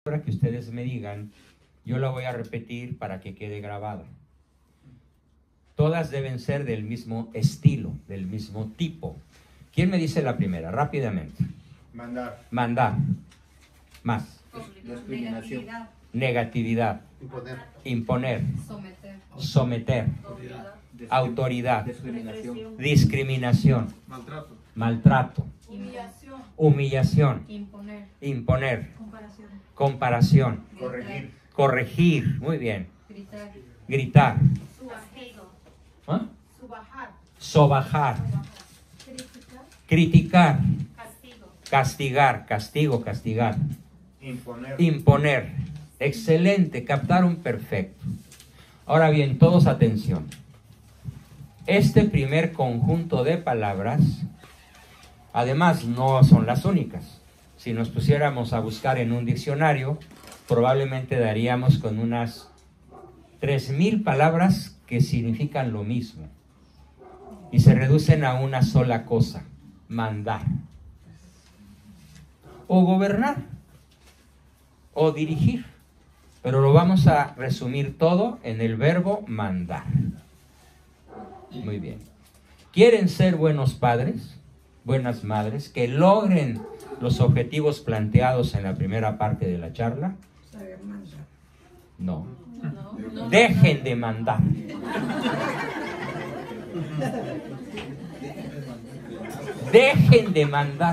que ustedes me digan, yo la voy a repetir para que quede grabada. Todas deben ser del mismo estilo, del mismo tipo. ¿Quién me dice la primera? Rápidamente. Mandar. Mandar. Más. Discriminación. Negatividad. Imponer. Imponer. Someter. Autoridad. Discriminación. Discriminación. Maltrato. Maltrato. Humillación. Imponer. Comparación. Corregir. Corregir. Muy bien. Gritar. ¿Ah? Sobajar. Criticar. Castigar. Castigo, castigar. Imponer. Imponer. Excelente, captaron perfecto. Ahora bien, todos atención. Este primer conjunto de palabras, además, no son las únicas. Si nos pusiéramos a buscar en un diccionario, probablemente daríamos con unas 3000 palabras que significan lo mismo y se reducen a una sola cosa: mandar, o gobernar, o dirigir. Pero lo vamos a resumir todo en el verbo mandar. Muy bien. ¿Quieren ser buenos padres, buenas madres, que logren los objetivos planteados en la primera parte de la charla? No. Dejen de mandar. Dejen de mandar.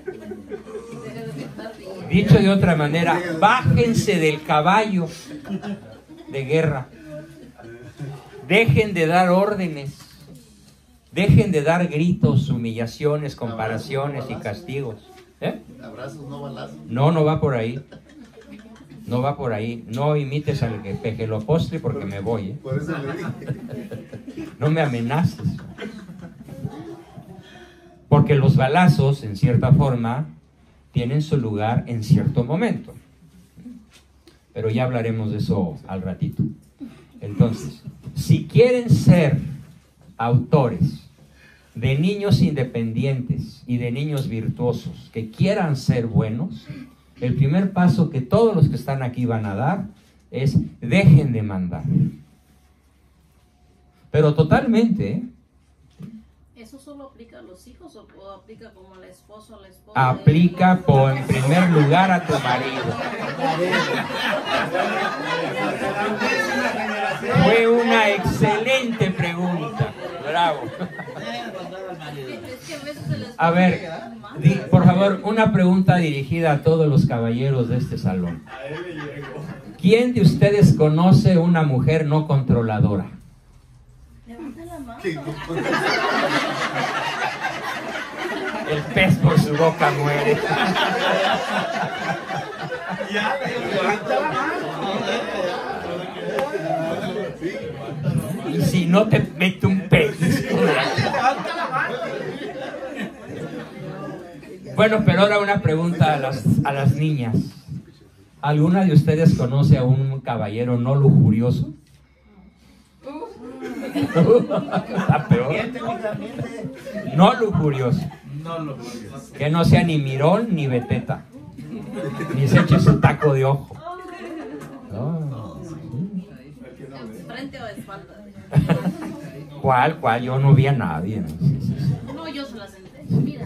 Dicho de otra manera, bájense del caballo de guerra. Dejen de dar órdenes. Dejen de dar gritos, humillaciones, comparaciones y castigos. Abrazos, no balazos. No, no va por ahí. No va por ahí. No imites al que pejelopostre porque me voy. Por eso le dije. No me amenaces. Porque los balazos, en cierta forma, tienen su lugar en cierto momento. Pero ya hablaremos de eso al ratito. Entonces, si quieren ser autores de niños independientes y de niños virtuosos que quieran ser buenos, el primer paso que todos los que están aquí van a dar es: dejen de mandar. Pero totalmente, ¿eh? ¿Eso solo aplica a los hijos o aplica como al esposo, a la esposa? Aplica en primer lugar a tu marido. Fue una excelente pregunta. Bravo. A ver, por favor, una pregunta dirigida a todos los caballeros de este salón. ¿Quién de ustedes conoce una mujer no controladora? Levanta la mano. El pez por su boca muere. Y si no te mete un pez. Bueno, pero ahora una pregunta a las niñas. ¿Alguna de ustedes conoce a un caballero no lujurioso? Está peor. No lujurioso. Que no sea ni mirón ni beteta, ni se eche su taco de ojo. ¿Frente o espalda? ¿Cuál? Yo no vi a nadie. No, yo se la senté. Mira.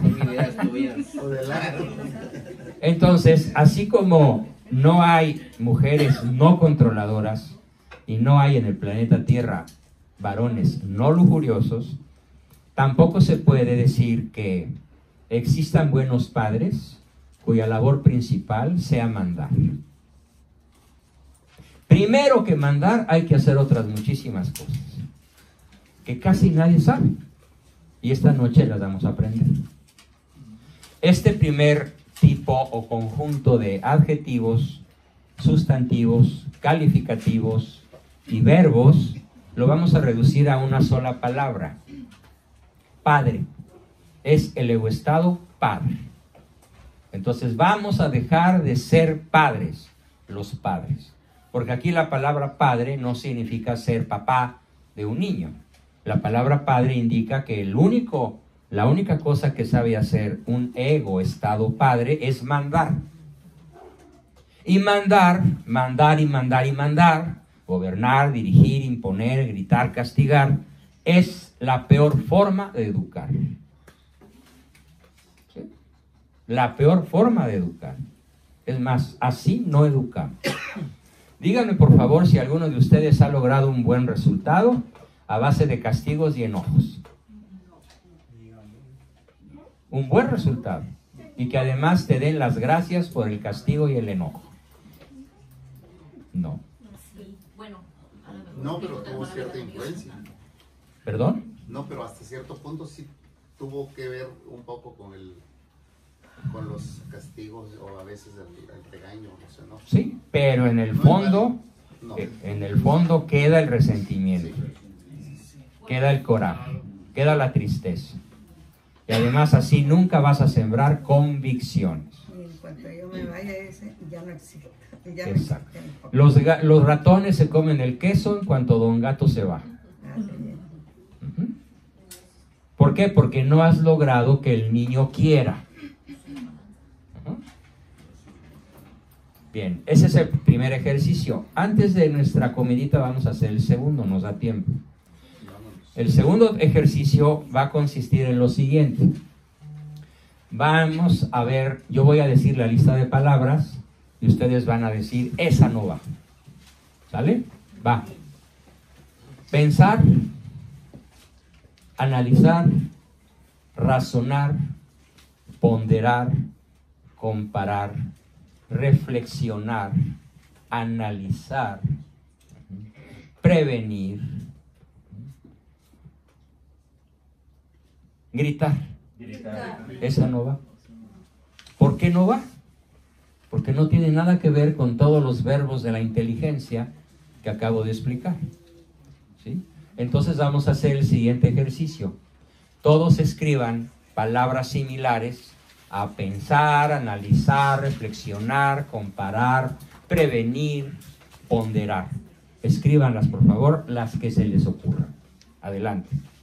Entonces, así como no hay mujeres no controladoras y no hay en el planeta Tierra varones no lujuriosos, tampoco se puede decir que existan buenos padres cuya labor principal sea mandar. Primero que mandar, hay que hacer otras muchísimas cosas que casi nadie sabe, y esta noche las vamos a aprender. Este primer tipo o conjunto de adjetivos, sustantivos, calificativos y verbos lo vamos a reducir a una sola palabra: padre. Es el egoestado padre. Entonces vamos a dejar de ser padres, los padres, porque aquí la palabra padre no significa ser papá de un niño. La palabra padre indica que la única cosa que sabe hacer un egoestado padre es mandar. Y mandar, gobernar, dirigir, imponer, gritar, castigar, es la peor forma de educar. ¿Sí? La peor forma de educar. Es más, así no educamos. Díganme por favor si alguno de ustedes ha logrado un buen resultado a base de castigos y enojos. Un buen resultado. Y que además te den las gracias por el castigo y el enojo. No. No, pero tuvo cierta influencia. ¿Perdón? No, pero hasta cierto punto sí tuvo que ver un poco con los castigos o a veces el regaño, no sé, ¿no? Sí, pero en el fondo, queda el resentimiento, queda el coraje, queda la tristeza. Y además así nunca vas a sembrar convicciones. Y en cuanto yo me vaya, ese ya no existe. Ya Exacto. no existe. Los ratones se comen el queso en cuanto Don Gato se va. Uh-huh. ¿Por qué? Porque no has logrado que el niño quiera. Uh-huh. Bien, ese es el primer ejercicio. Antes de nuestra comidita vamos a hacer el segundo, nos da tiempo. El segundo ejercicio va a consistir en lo siguiente. Vamos a ver, yo voy a decir la lista de palabras y ustedes van a decir, esa no va. ¿Sale? Va. Pensar, analizar, razonar, ponderar, comparar, reflexionar, analizar, prevenir, gritar. Esa no va. ¿Por qué no va? Porque no tiene nada que ver con todos los verbos de la inteligencia que acabo de explicar. ¿Sí? Entonces vamos a hacer el siguiente ejercicio. Todos escriban palabras similares a pensar, analizar, reflexionar, comparar, prevenir, ponderar. Escríbanlas, por favor, las que se les ocurran. Adelante.